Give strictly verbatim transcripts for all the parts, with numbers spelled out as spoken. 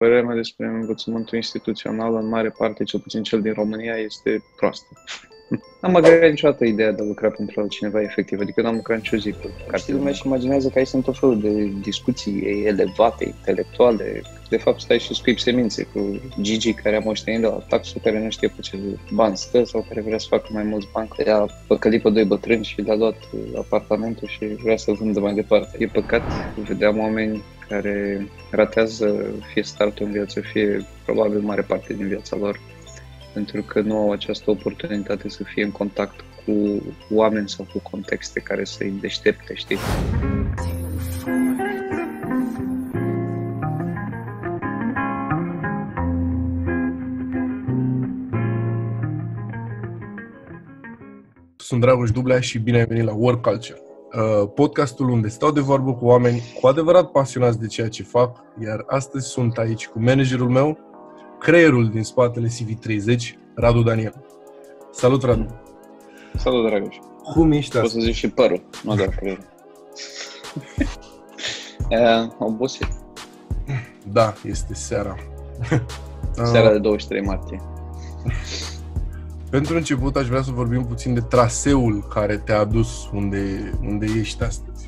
părerea mea despre învățământul instituțional, în mare parte, cel puțin cel din România, este proastă. N-am agreat niciodată ideea de a lucra pentru altcineva efectiv, adică n-am lucrat nicio zi pe carte. Știi, lumea și imaginează că aici sunt tot felul de discuții elevate, intelectuale. De fapt, stai și scuipi semințe cu Gigi care a moștenit de la taxul, care nu știe pe ce bani stă sau care vrea să facă mai mulți bani. Le-a păcălit pe doi bătrâni și le-a luat apartamentul și vrea să vândă mai departe. E păcat, vedeam oameni care ratează fie startul în viață, fie probabil mare parte din viața lor, pentru că nu au această oportunitate să fie în contact cu oameni sau cu contexte care să-i deștepte, știi? Sunt Dragoș Dublea și bine ai venit la Work Culture, podcastul unde stau de vorbă cu oameni cu adevărat pasionați de ceea ce fac, iar astăzi sunt aici cu managerul meu, creierul din spatele C V treizeci, Radu Daniel. Salut, Radu! Salut, Dragoș! Cum ești astăzi? Poți să zici și părul, nu doar creierul. e, obosit. Da, este seara. Seara de douăzeci și trei martie. Pentru început aș vrea să vorbim puțin de traseul care te-a adus unde, unde ești astăzi.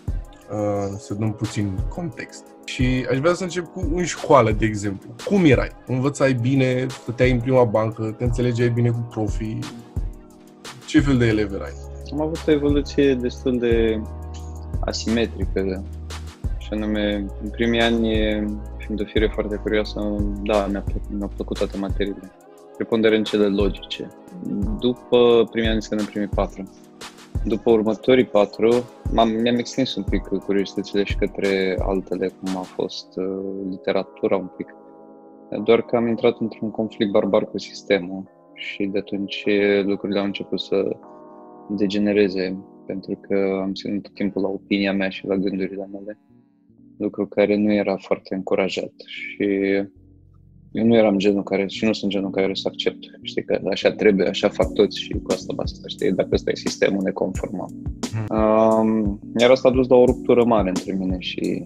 Să dăm puțin context. Și aș vrea să încep cu în școală, de exemplu. Cum erai? Învățai bine, stăteai în prima bancă, te înțelegeai bine cu profii? Ce fel de elev erai? Am avut o evoluție destul de asimetrică. Și anume, în primii ani, fiind o fire foarte curioasă, da, mi-a plăcut, mi-au plăcut toate materiile. Preponderent cele logice. După primii ani, în primii patru. După următorii patru, m-am, mi-am extins un pic curiozitățile și către altele, cum a fost uh, literatura un pic. Doar că am intrat într-un conflict barbar cu sistemul și de atunci lucrurile au început să degenereze, pentru că am ținut tot timpul la opinia mea și la gândurile mele, lucru care nu era foarte încurajat și eu nu eram genul care, și nu sunt genul care să accept, știi, că așa trebuie, așa fac toți și cu asta basta, știi, dacă ăsta e sistemul, ne conformăm. Um, iar asta a dus la o ruptură mare între mine și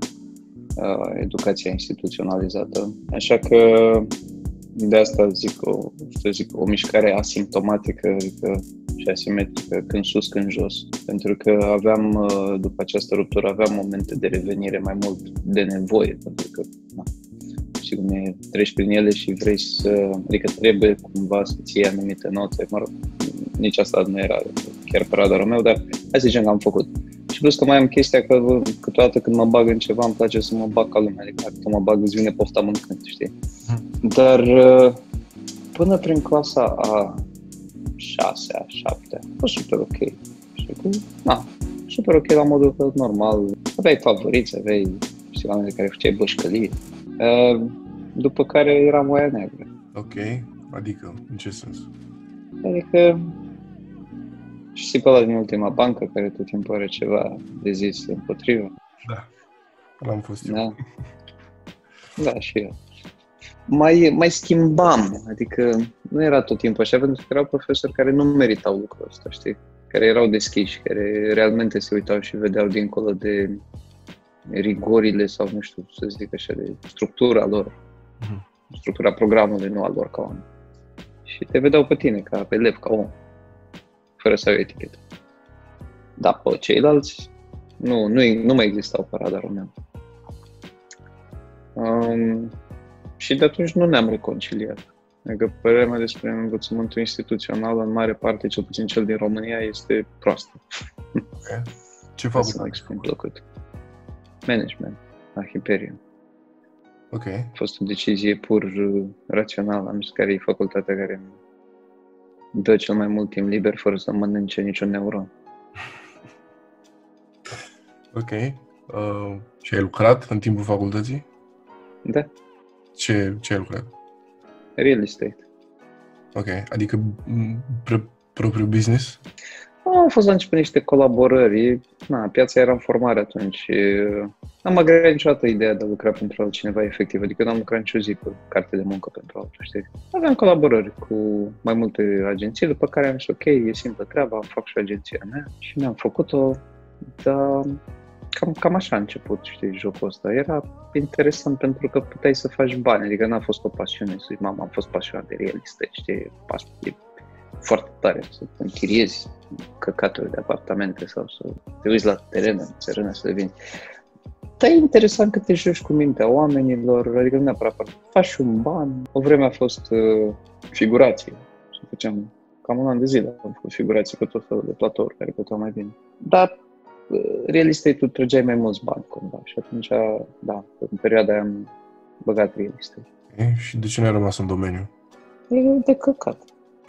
uh, educația instituționalizată, așa că de asta zic o, să zic, o mișcare asimptomatică, adică și asimetrică, când sus, când jos, pentru că aveam, după această ruptură, aveam momente de revenire mai mult de nevoie, pentru că na, și cum e, treci prin ele și vrei să, adică trebuie cumva să-ți iei anumite note, mă rog, nici asta nu era chiar pe radarul meu, dar hai să zicem că am făcut. Și plus că mai am chestia că câteodată când mă bag în ceva îmi place să mă bag ca lumea, adică când mă bag îți vine pofta mâncând, știi? Dar până prin clasa a șasea, șaptea, a fost super ok. Și cu, na, super ok la modul că normal, aveai favoriți, aveai, știi, oameni care făceai bășcălie. După care eram oaia neagră. Ok, adică, în ce sens? Adică, știi pe ăla din ultima bancă, care tot timpul are ceva de zis împotrivă? Da, l-am fost eu. Da, da, și eu. Mai, mai schimbam, adică nu era tot timpul așa, pentru că erau profesori care nu meritau lucrul ăsta, știi? Care erau deschiși, care realmente se uitau și vedeau dincolo de rigorile sau, nu știu, să zic așa, de structura lor, uh-huh. Structura programului, nu a lor ca oameni. Și te vedeau pe tine, ca pe elev, ca om, fără să ai o etichetă. Dar pe ceilalți, nu, nu, nu mai existau pe radarul meu. Um, și de atunci nu ne-am reconciliat. Adică părerea mea despre învățământul instituțional, în mare parte, cel puțin cel din România, este proastă. Okay. Ce fac? Să mă exprim plăcut. Management, la Hyperion. Ok. A fost o decizie pur rațională. Am zis care e facultatea care îmi dă cel mai mult timp liber fără să mănânce niciun neuron. Ok. Uh, și ai lucrat în timpul facultății? Da. Ce, ce ai lucrat? Real estate. Ok. Adică pr- propriul business? Au fost la început niște colaborări. Na, piața era în formare atunci. N-am agreat niciodată ideea de a lucra pentru altcineva efectiv. Adică n-am lucrat nicio zi pe carte de muncă pentru altul, știi? Aveam colaborări cu mai multe agenții, după care am zis ok, e simplă treaba, fac și agenția mea și mi-am făcut-o, dar cam, cam așa a început, știi, jocul ăsta. Era interesant pentru că puteai să faci bani, adică n-a fost o pasiune, să zic, mama, am fost pasionat de real estate, știi, e foarte tare să te închiriezi căcaturi de apartamente sau să te uiți la terenă, în țărână, să le vinzi. Dar e interesant că te joci cu mintea oamenilor, adică nu neapărat faci un ban. O vreme a fost uh, figurație. Și făceam cam un an de zile, am făcut figurații cu tot felul de platouri care puteau mai bine. Dar uh, real estate-ul trăgeai mai mulți bani cumva și atunci, da, în perioada aia am băgat real estate. E, și de ce n-ai rămas în domeniu? E de căcat.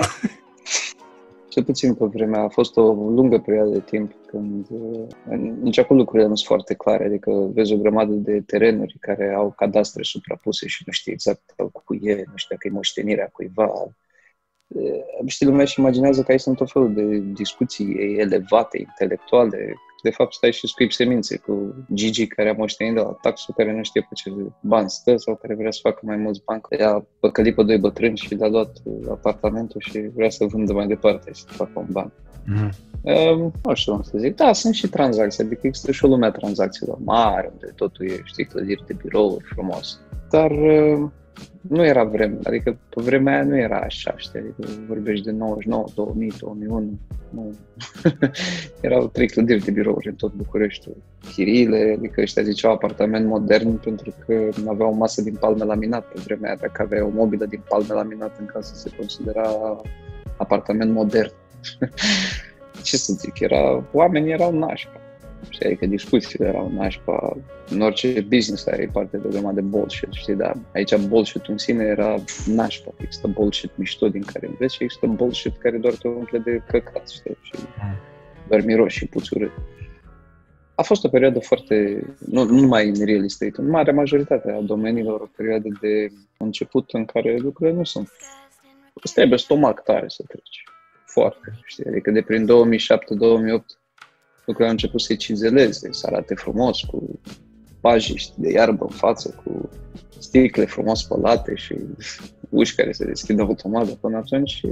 Cel puțin pe vremea, a fost o lungă perioadă de timp când nici acum lucrurile nu sunt foarte clare, adică vezi o grămadă de terenuri care au cadastre suprapuse și nu știi exact cu e, nu știu dacă e moștenirea cuiva. Știi, lumea și imaginează că aici sunt tot felul de discuții elevate, intelectuale. De fapt, stai și scuipi semințe cu Gigi care a moștenit de la taxul, care nu știe pe ce bani stă sau care vrea să facă mai mulți bani. I-a păcălit pe doi bătrâni și le-a luat apartamentul și vrea să vândă mai departe și să facă un ban. Mm. Um, nu știu cum să zic. Da, sunt și tranzacții, adică există și o lume a tranzacțiilor mari, unde totul e, știi, clădiri de birouri frumos. Dar uh, nu era vreme, adică pe vremea aia nu era așa, știi, adică vorbești de nouăzeci și nouă, două mii, două mii unu, nu. Erau trei clădiri de birouri în tot Bucureștiul. Chiriile, adică ăștia ziceau apartament modern pentru că aveau o masă din palme laminat pe vremea aia, dacă avea o mobilă din palme laminat în casă se considera apartament modern. Ce să zic, era, oamenii erau nașpa. Știi, adică discuțiile erau nașpa. În orice business are parte de o grămadă de bullshit, știi, dar aici bullshit-ul în sine era nașpa. Există bullshit mișto din care înveți și există bullshit care doar te umple de căcat, știi, și doar miroși și puți urât. A fost o perioadă foarte, nu, nu numai în real estate, în marea majoritate a domeniilor, o perioadă de început în care lucrurile nu sunt. Îți trebuie stomac tare să treci. Foarte, știi, adică de prin două mii șapte două mii opt lucrurile au început să-i cizeleze, să arate frumos, cu pajiști de iarbă în față, cu sticle frumos spălate și uși care se deschid automat de până atunci și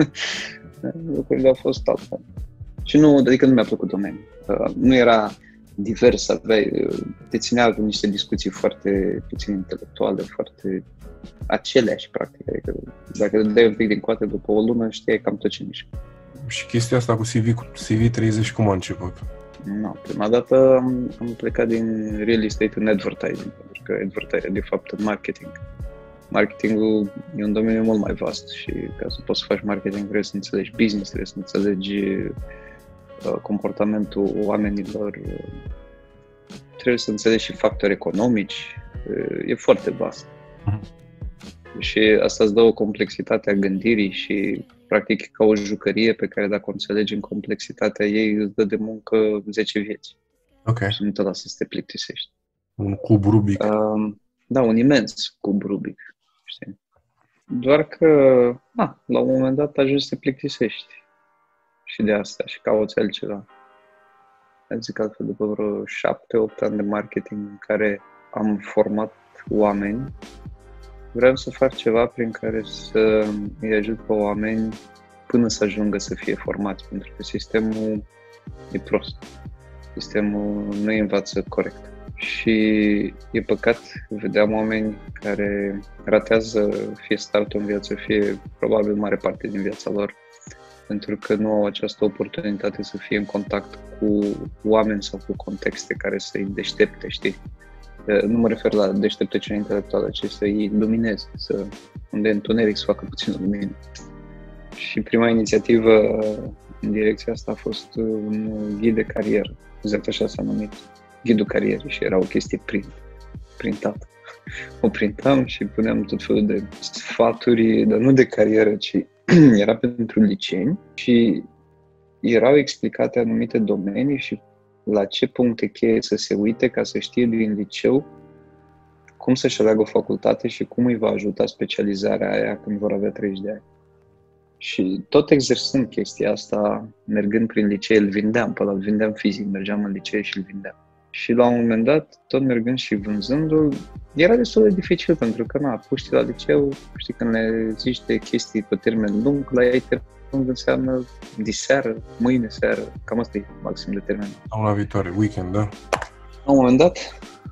lucrurile au fost altfel. Și nu, adică nu mi-a plăcut domeniul. Nu era divers, aveai, te ținea cu niște discuții foarte puțin intelectuale, foarte aceleași, practic. Adică dacă te dai un pic din coate după o lună, știai cam tot ce mișcă. Și chestia asta cu C V, cu C V treizeci, cum a început? No, prima dată am, am plecat din real estate în advertising, pentru că advertising, de fapt, în marketing. Marketingul e un domeniu mult mai vast și ca să poți să faci marketing trebuie să înțelegi business, trebuie să înțelegi uh, comportamentul oamenilor, uh, trebuie să înțelegi și factori economici, uh, e foarte vast. Uh-huh. Și asta îți dă o complexitate a gândirii și practic ca o jucărie pe care dacă o înțelegi în complexitatea ei îți dă de muncă zece vieți. Ok. Și nu te lasă să te plictisești. Un cub Rubik. Uh, da, un imens cub Rubik, știi? Doar că, na, la un moment dat ajungi să te plictisești și de asta și cauți altceva. Zic altfel, după vreo șapte opt ani de marketing în care am format oameni, vreau să fac ceva prin care să îi ajut pe oameni până să ajungă să fie formați, pentru că sistemul e prost. Sistemul nu îi învață corect. Și e păcat, vedeam oameni care ratează fie startul în viață, fie probabil mare parte din viața lor, pentru că nu au această oportunitate să fie în contact cu oameni sau cu contexte care să-i deștepte, știi? Nu mă refer la deșteptăciune intelectuală, ci să-i lumineze, să, unde e întuneric să facă puțină lumină. Și prima inițiativă în direcția asta a fost un ghid de carieră, exact așa s-a numit, ghidul carierei, și era o chestie print, printată. O printam și puneam tot felul de sfaturi, dar nu de carieră, ci era pentru liceeni și erau explicate anumite domenii și la ce puncte cheie să se uite ca să știe din liceu cum să-și aleagă o facultate și cum îi va ajuta specializarea aia când vor avea treizeci de ani. Și tot exersând chestia asta, mergând prin licee, îl vindeam, pe ăla îl vindeam fizic, mergeam în licee și îl vindeam. Și la un moment dat, tot mergând și vânzându-l, era destul de dificil, pentru că, na, puștii la liceu, știi, când le zici de chestii pe termen lung, la ei termen lung înseamnă diseară, mâine seară, cam asta e maxim de termen. Una viitoare, weekend, da? La un moment dat,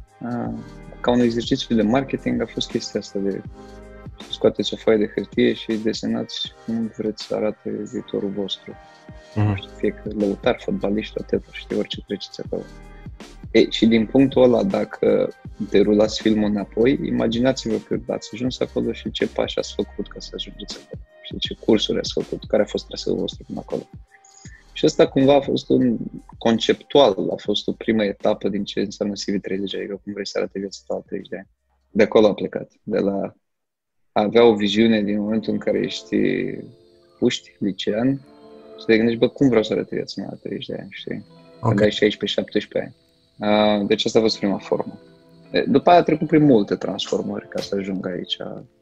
ca un exercițiu de marketing, a fost chestia asta de scoateți o foaie de hârtie și desenați cum vreți să arate viitorul vostru. Uh-huh. Știu, fie că lăutar, fotbaliști, whatever, știi, orice treceți acolo. Ei, și din punctul ăla, dacă derulați filmul înapoi, imaginați-vă că ați ajuns acolo și ce pași ați făcut ca să ajungeți acolo. Și ce cursuri ați făcut, care a fost traseul vostru până acolo. Și asta cumva a fost un conceptual, a fost o primă etapă din ce înseamnă C V treizeci, adică cum vrei să arate viața ta la treizeci de ani. De acolo a plecat, de la a avea o viziune din momentul în care ești puști, licean, să te gândești, bă, cum vreau să arate viața mea la treizeci de ani, știi? Okay. Când ai șaisprezece șaptesprezece ani. Deci asta a fost prima formă. După aia a trecut prin multe transformări ca să ajung aici.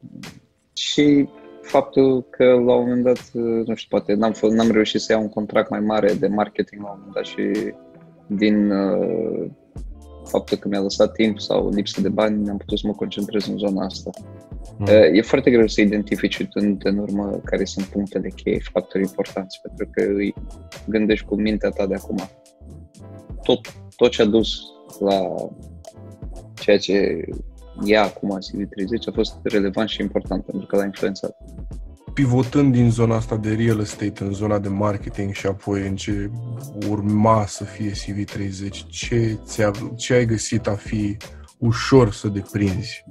Și faptul că la un moment dat, nu știu, poate n-am, fost, n-am reușit să iau un contract mai mare de marketing la un moment dat și din uh, faptul că mi-a lăsat timp sau lipsă de bani, am putut să mă concentrez în zona asta. Mm. Uh, e foarte greu să identifici uitând în urmă care sunt punctele cheie, factori importanți, pentru că îi gândești cu mintea ta de acum. Tot, tot ce a dus la ceea ce e acum C V treizeci a fost relevant și important pentru că l-a influențat. Pivotând din zona asta de real estate în zona de marketing și apoi în ce urma să fie C V treizeci, ce, ce ai găsit a fi ușor să deprinzi?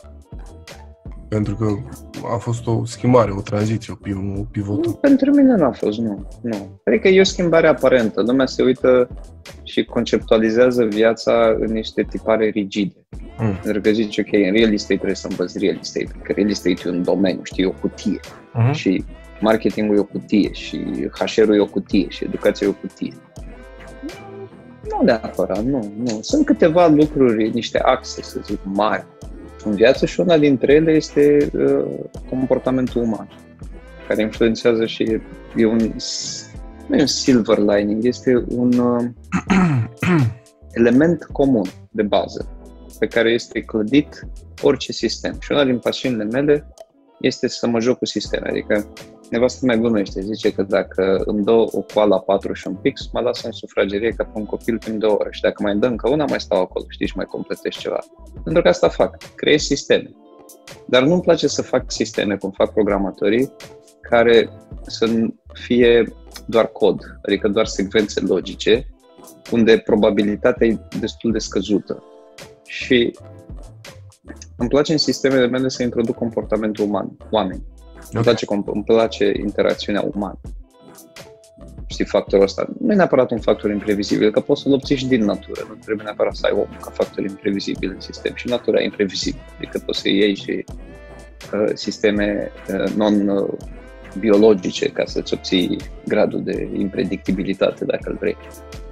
Pentru că a fost o schimbare, o tranziție, o pivotă. Pentru mine nu a fost, nu. nu. Adică e o schimbare aparentă. Lumea se uită și conceptualizează viața în niște tipare rigide. Mm. Pentru că zici, ok, în real estate trebuie să învăț real estate, că real estate e un domeniu, știi, e o cutie. Mm-hmm. Și marketingul e o cutie, și H R-ul e o cutie, și educația e o cutie. Nu neapărat, nu, nu. Sunt câteva lucruri, niște axe, să zic, mari în viață și una dintre ele este uh, comportamentul uman, care influențează și e, e un, nu e un silver lining, este un uh, element comun de bază pe care este clădit orice sistem. Și una din pasiunile mele este să mă joc cu sisteme, adică nevastă mea glumește, zice că dacă îmi dă o coală patru și un pix, mă lasă în sufragerie ca pe un copil timp de o oră și dacă mai dă încă una, mai stau acolo, știi, și mai completez ceva. Pentru că asta fac, creez sisteme. Dar nu-mi place să fac sisteme, cum fac programatorii, care să fie doar cod, adică doar secvențe logice, unde probabilitatea e destul de scăzută. Și îmi place în sistemele mele să introduc comportamentul uman, oameni. Okay. Îmi place, îmi place interacțiunea umană. Știi, factorul ăsta nu e neapărat un factor imprevizibil, că poți să-l obții și din natură. Nu trebuie neapărat să ai omul ca factor imprevizibil în sistem. Și natura e imprevizibilă. Adică poți să iei și uh, sisteme uh, non-biologice ca să-ți obții gradul de impredictibilitate, dacă îl vrei.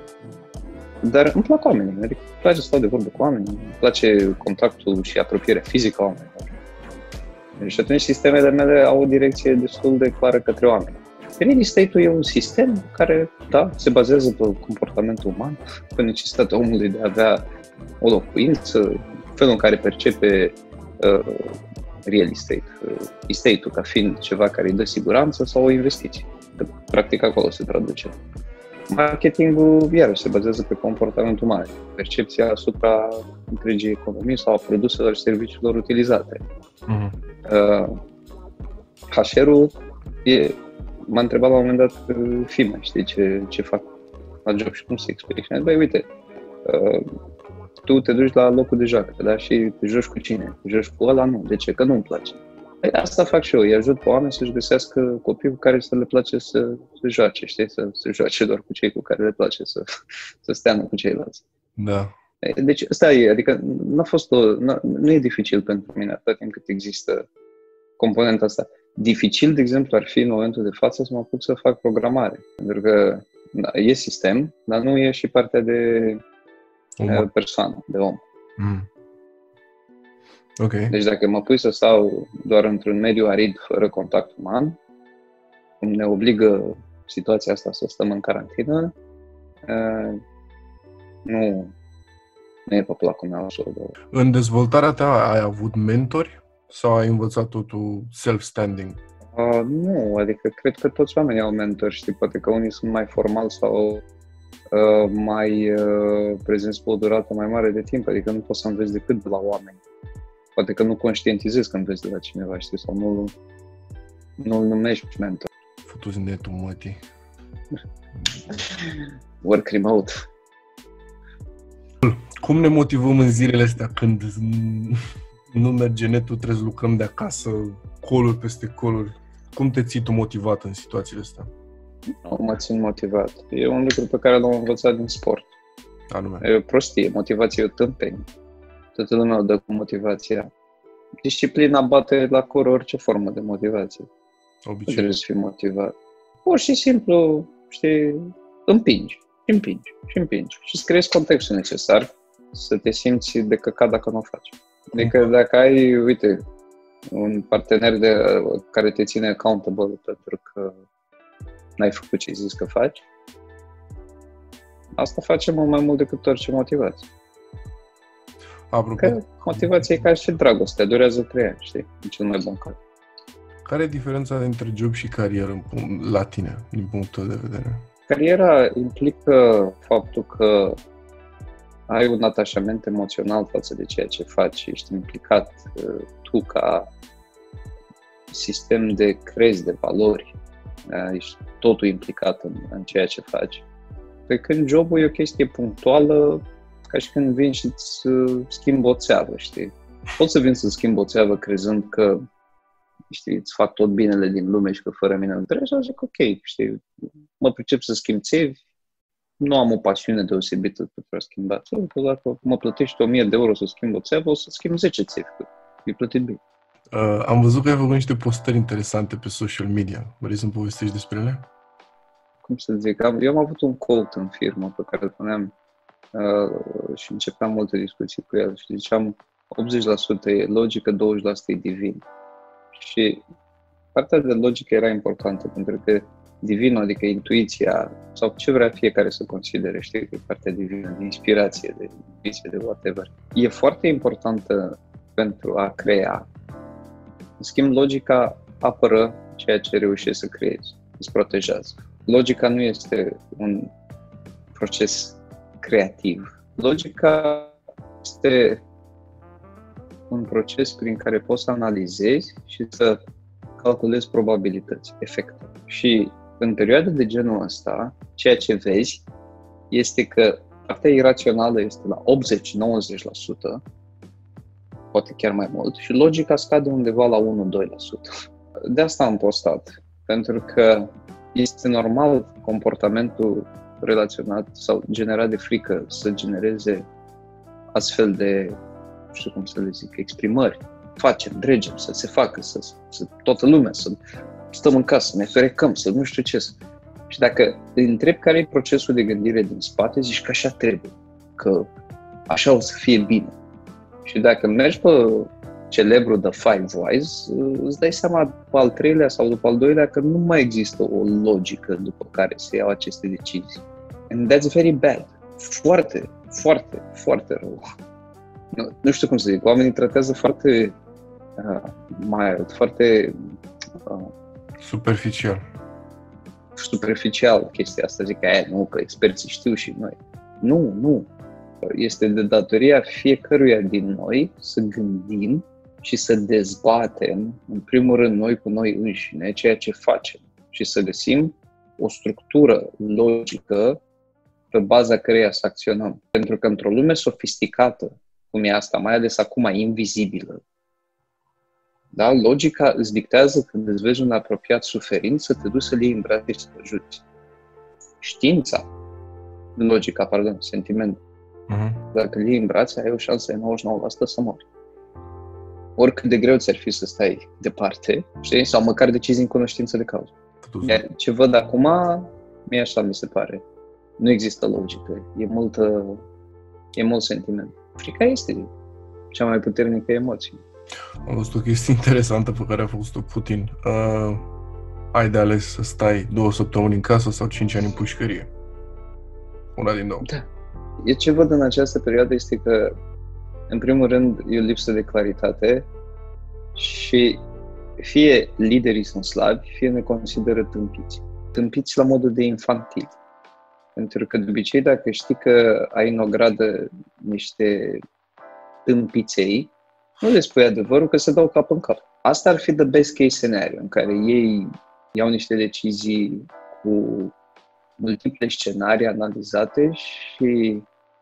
Dar îmi plac oamenii, adică îmi place să stau de vorbă cu oamenii, îmi place contactul și apropierea fizică a oamenilor. Și atunci sistemele mele au o direcție destul de clară către oameni. Real estate-ul e un sistem care, da, se bazează pe comportamentul uman, pe necesitatea omului de a avea o locuință, felul în care percepe uh, real estate, uh, estate-ul ca fiind ceva care îi dă siguranță sau o investiție. Că, practic acolo se traduce. Marketingul, iarăși, se bazează pe comportamentul uman, percepția asupra întregii economii sau a produselor și serviciilor utilizate. Uh-huh. Uh, H R-ul e, m-a întrebat la un moment dat uh, firma, știi ce, ce fac la job și cum să explic. Și mi-a zis, băi, uite, uh, tu te duci la locul de joacă, da? Și te joci cu cine? Te joci cu ăla? Nu. De ce? Că nu-mi place. Păi asta fac și eu, îi ajut pe oameni să-și găsească copii cu care să le place să se joace, știi? Să se joace doar cu cei cu care le place să, să stea cu ceilalți. Da. Deci ăsta e, adică n-a fost o, n-a, nu e dificil pentru mine atât timp cât există componenta asta. Dificil, de exemplu, ar fi în momentul de față să mă apuc să fac programare. Pentru că da, e sistem, dar nu e și partea de um. persoană, de om. Mm. Okay. Deci dacă mă pui să stau doar într-un mediu arid, fără contact uman, cum ne obligă situația asta să stăm în carantină, uh, nu, nu e pe placul meu așa. În dezvoltarea ta ai avut mentori sau ai învățat totul self-standing? Uh, nu, adică cred că toți oamenii au mentori, știi, poate că unii sunt mai formali sau uh, mai uh, prezenți pe o durată mai mare de timp, adică nu poți să înveți decât de la oameni. Poate că nu conștientizezi că înveți de la cineva, știi, sau nu, nu-l numești mentor. Futu-ți netul, mătii. Work remote. Cum ne motivăm în zilele astea când nu merge netul, trebuie să lucrăm de acasă, call-uri peste call-uri? Cum te ții tu motivat în situațiile astea? Nu mă țin motivat. E un lucru pe care l-am învățat din sport. Anume. E o prostie, motivație e o tâmpenie. Toată lumea o dă cu motivația. Disciplina bate la cor orice formă de motivație. Obicei. Nu trebuie să fii motivat. Pur și simplu, știi, împingi, și împingi, și împingi. Și îți creezi contextul necesar să te simți de căcat dacă nu o faci. Adică dacă ai, uite, un partener de, care te ține accountable pentru că n-ai făcut ce ai zis că faci, asta face mult mai mult decât orice motivație. Apropo, Că motivația e ca și dragostea, durează trei ani, știi? În cel mai bun caz. care e diferența dintre job și carieră la tine, din punctul tău de vedere? Cariera implică faptul că ai un atașament emoțional față de ceea ce faci, ești implicat tu ca sistem de crezi, de valori, ești totul implicat în, în ceea ce faci. Pe când jobul e o chestie punctuală, ca și când vin și îți schimbi o țeavă, știi? Poți să vin să schimbi o țeavă crezând că, știi, îți fac tot binele din lume și că fără mine nu trebuie, și zic ok, știi, mă pricep să schimb țevi, nu am o pasiune deosebită pentru a schimba țevi, că dacă mă plătești o mie de euro să schimb o țeavă, o să schimb zece țevi, că e plătit bine. Uh, am văzut că ai făcut niște postări interesante pe social media. Vrei să-mi povestești despre ele? Cum să zic, am, eu am avut un quote în firmă pe care îl puneam uh, și începeam multe discuții cu el și ziceam optzeci la sută e logică, douăzeci la sută e divin. Și partea de logică era importantă, pentru că divinul, adică intuiția, sau ce vrea fiecare să considere, știi, că e partea divină, de inspirație, de intuiție, de whatever, e foarte importantă pentru a crea. În schimb, logica apără ceea ce reușești să creezi, îți protejează. Logica nu este un proces creativ. Logica este un proces prin care poți să analizezi și să calculezi probabilități, efecte. Și în perioada de genul ăsta, ceea ce vezi este că partea irațională este la optzeci-nouăzeci la sută, poate chiar mai mult, și logica scade undeva la unu-doi la sută. De asta am postat, pentru că este normal comportamentul relaționat sau generat de frică să genereze astfel de, nu știu cum să le zic, exprimări. Facem, dregem, să se facă, să, să toată lumea, să stăm în casă, să ne ferecăm, să nu știu ce. Și dacă îi întrebi care e procesul de gândire din spate, zici că așa trebuie, că așa o să fie bine. Și dacă mergi pe celebrul The Five Whys, îți dai seama după al treilea sau după al doilea că nu mai există o logică după care se iau aceste decizii. And that's very bad. Foarte, foarte, foarte rău. Nu, nu știu cum să zic, oamenii tratează foarte uh, mild, foarte uh, superficial. Superficial chestia asta, zic că aia, nu, că experții știu și noi. Nu, nu. Este de datoria fiecăruia din noi să gândim și să dezbatem, în primul rând, noi cu noi înșine, ceea ce facem și să găsim o structură logică pe baza căreia să acționăm. Pentru că într-o lume sofisticată, cum e asta, mai ales acum invizibilă, da? Logica îți dictează când îți vezi un apropiat suferind să te duci să-l iei în brațe și să-l ajuți. Știința, logica, pardon, sentimentul, uh-huh. Dacă îl iei în brațe, ai o șansă de nouăzeci și nouă la sută să mori. Oricât de greu ți-ar fi să stai departe, știi? Sau măcar decizi în cunoștință de cauză. Iar ce văd acum, mie așa mi se pare. Nu există logică, e multă, e mult sentiment. Frica este cea mai puternică emoție. Am văzut o chestie interesantă pe care a făcut-o Putin. Uh, ai de ales să stai două săptămâni în casă sau cinci ani în pușcărie. Una din două. Da. Eu ce văd în această perioadă este că, în primul rând, e o lipsă de claritate și fie liderii sunt slabi, fie ne consideră tâmpiți. Tâmpiți la modul de infantil. Pentru că de obicei dacă știi că ai în ogradă niște tâmpiței, nu le spui adevărul că se dau cap în cap. Asta ar fi the best case scenario, în care ei iau niște decizii cu multiple scenarii analizate și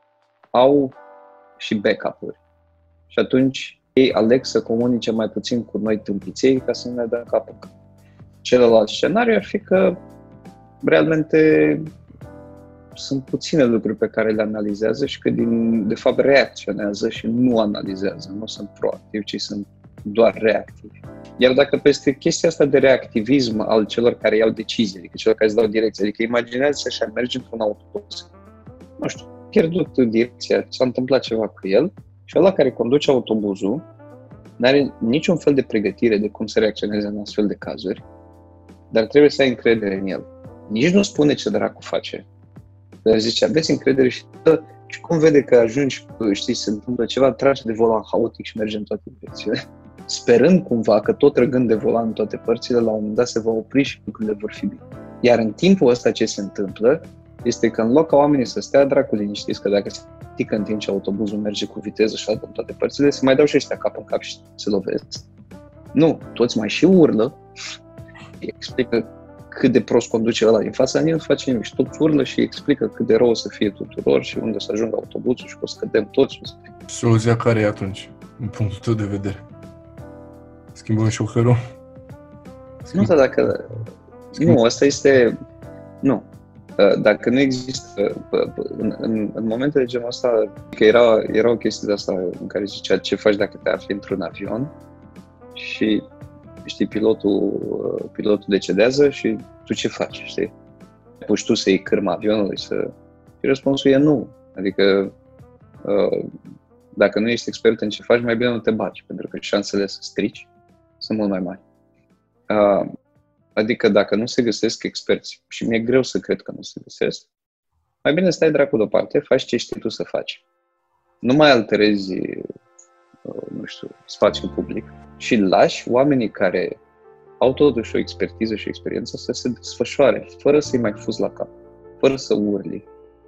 au și backup-uri. Și atunci ei aleg să comunice mai puțin cu noi tâmpiței ca să nu ne dăm cap în cap. Celălalt scenariu ar fi că realmente sunt puține lucruri pe care le analizează și că din, de fapt reacționează și nu analizează, nu sunt proactivi, ci sunt doar reactivi. Iar dacă peste chestia asta de reactivism al celor care iau decizii, adică celor care îți dau direcție, adică imaginează și mergi într-un autobuz, nu știu, pierdut direcția, s-a întâmplat ceva cu el și ăla care conduce autobuzul n-are niciun fel de pregătire de cum să reacționeze în astfel de cazuri, dar trebuie să ai încredere în el. Nici nu spune ce dracu face, dar zice, aveți încredere și, și cum vede că ajungi, știi, se întâmplă ceva, tragi de volan haotic și merge în toate direcțiile. Sperând cumva că tot trăgând de volan în toate părțile, la un moment dat se va opri și lucrurile vor fi bine. Iar în timpul ăsta ce se întâmplă este că în loc ca oamenii să stea dracu liniștiți, că dacă se tică în timp ce autobuzul merge cu viteză și altă în toate părțile, se mai dau și ăștia cap în cap și se lovesc. Nu, toți mai și urlă, explică cât de prost conduce ăla din fața, nu face nimic și toți urlă și explică cât de rău o să fie tuturor și unde să ajungă autobuzul și că o să cădem toți. Soluția care e atunci, în punctul tău de vedere? Schimbăm șoferul? Schimb... Nu, dar dacă... Schimb... Nu, asta este... Nu. Dacă nu există... În, în, în momente de genul ăsta, că era, era o chestie de asta în care zicea ce faci dacă te afli într-un avion și știi, pilotul, pilotul decedează și tu ce faci, știi? Puși tu să iei cârma avionului să... Și răspunsul e nu. Adică dacă nu ești expert în ce faci, mai bine nu te bagi, pentru că șansele să strici sunt mult mai mari. Adică dacă nu se găsesc experți, și mi-e greu să cred că nu se găsesc, mai bine stai dracu deoparte, faci ce știi tu să faci. Nu mai alterezi, nu știu, spațiul public și lași oamenii care au totuși o expertiză și experiență să se desfășoare, fără să-i mai fuzi la cap, fără să urli.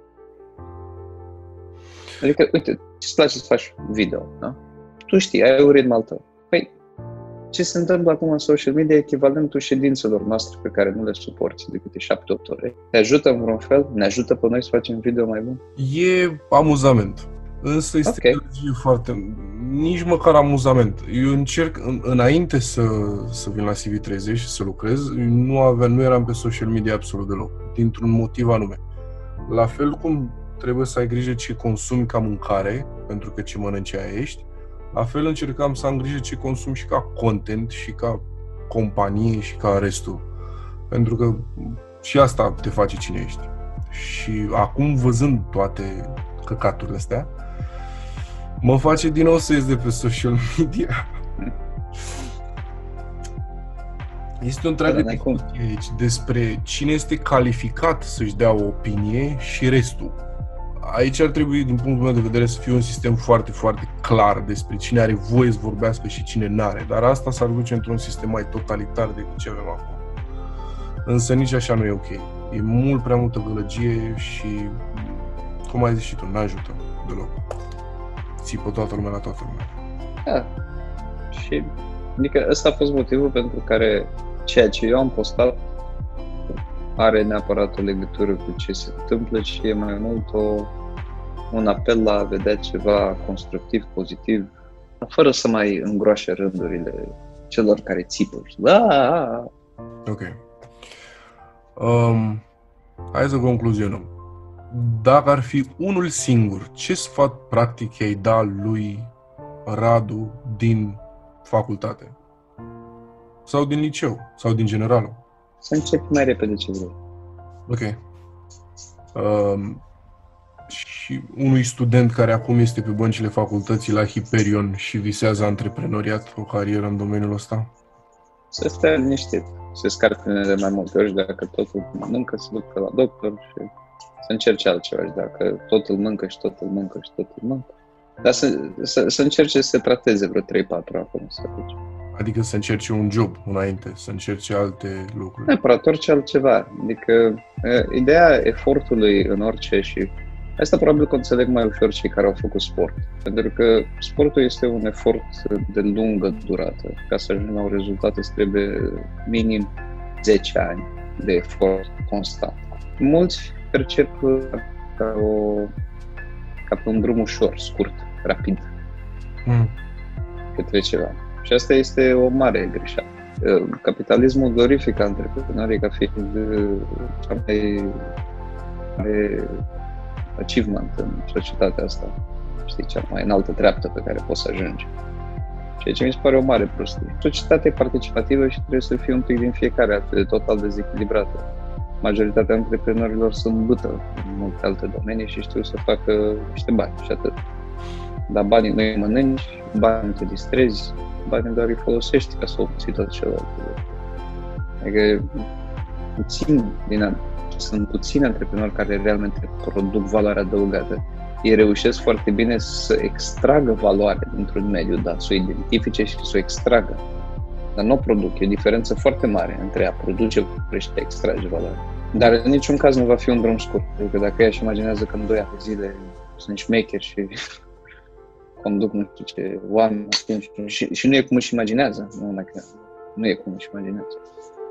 Adică, uite, ce-ți place să faci video, da? Tu știi, ai un ritm al tău. Păi, ce se întâmplă acum în social media e echivalentul ședințelor noastre pe care nu le suporți de câte șapte opt ore. Te ajută în vreun fel? Ne ajută pe noi să facem video mai bun? E amuzament. Însă este okay. foarte... Nici măcar amuzament. Eu încerc, în, înainte să, să vin la C V treizeci și să lucrez, nu, aveam, nu eram pe social media absolut deloc. Dintr-un motiv anume. La fel cum trebuie să ai grijă ce consumi ca mâncare, pentru că ce mănânci aia ești, la fel încercam să am grijă ce consum și ca content, și ca companie, și ca restul. Pentru că și asta te face cine ești. Și acum, văzând toate căcaturile astea, mă face din nou să ies de pe social media. Este o întreagă discuție aici despre cine este calificat să-și dea o opinie și restul. Aici ar trebui, din punctul meu de vedere, să fie un sistem foarte, foarte clar despre cine are voie să vorbească și cine n-are. Dar asta s-ar duce într-un sistem mai totalitar decât ce avem acum. Însă nici așa nu e ok. E mult prea multă gălăgie și, cum ai zis și tu, n-ajută deloc. Țipă toată lumea la toată lumea. Da. Și, adică ăsta a fost motivul pentru care ceea ce eu am postat are neapărat o legătură cu ce se întâmplă și e mai mult o, un apel la a vedea ceva constructiv, pozitiv, fără să mai îngroașe rândurile celor care țipă. Aaaa! Ok. Um, hai să concluzionăm. Dacă ar fi unul singur, ce sfat practic ai da lui Radu din facultate? Sau din liceu? Sau din generalul? Să începi mai repede ce vrei. Ok. Um, și unui student care acum este pe băncile facultății la Hyperion și visează antreprenoriat, o carieră în domeniul ăsta? Să stea liniștit, să scarpine de mai multe ori și dacă totul mănâncă, să ducă la doctor și să încerce altceva și dacă totul mănâncă și totul mănâncă și totul mănâncă. Dar să, să, să încerce să se trateze vreo trei patru acum să duce. Adică să încerci un job înainte, să încerci alte lucruri. Neapărat, orice altceva. Adică ideea efortului în orice și asta probabil că înțeleg mai ușor cei care au făcut sport. Pentru că sportul este un efort de lungă durată. Ca să ajungi la un rezultat îți trebuie minim zece ani de efort constant. Mulți percep ca, o, ca pe un drum ușor, scurt, rapid, Mm. către ceva. Și asta este o mare greșeală. Capitalismul glorifică antreprenorii ca fiind cea mai mare achievement în societatea asta. Știi, cea mai înaltă treaptă pe care poți să ajungi. Ceea ce mi se pare o mare prostie. Societatea e participativă și trebuie să fie un pic din fiecare, atât de total dezechilibrată. Majoritatea antreprenorilor sunt bâtă în multe alte domenii și știu să facă niște bani și atât. Dar banii nu îi mănânci, banii nu te distrezi, banii doar îi folosești ca să obții tot celălalt. Adică puțin din sunt puțini antreprenori care realmente produc valoare adăugată. Ei reușesc foarte bine să extragă valoare dintr-un mediu, da, să o identifice și să o extragă. Dar nu o produc. E o diferență foarte mare între a produce și a extrage valoare. Dar în niciun caz nu va fi un drum scurt. Pentru că dacă ea își imaginează că în doi ani de zile sunt șmecheri și conduc nu știu ce oameni, și, și nu e cum își imaginează. Nu, nu e cum își imaginează.